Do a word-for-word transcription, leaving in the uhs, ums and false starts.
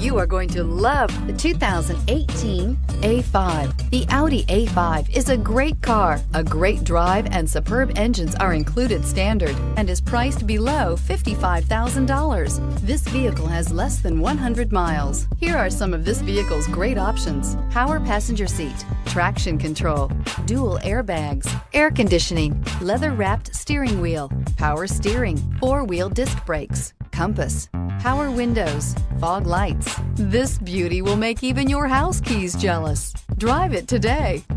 You are going to love the two thousand eighteen A five. The Audi A five is a great car. A great drive and superb engines are included standard and is priced below fifty-five thousand dollars. This vehicle has less than one hundred miles. Here are some of this vehicle's great options: power passenger seat, traction control, dual airbags, air conditioning, leather-wrapped steering wheel, power steering, four-wheel disc brakes, compass, power windows, fog lights. This beauty will make even your house keys jealous. Drive it today.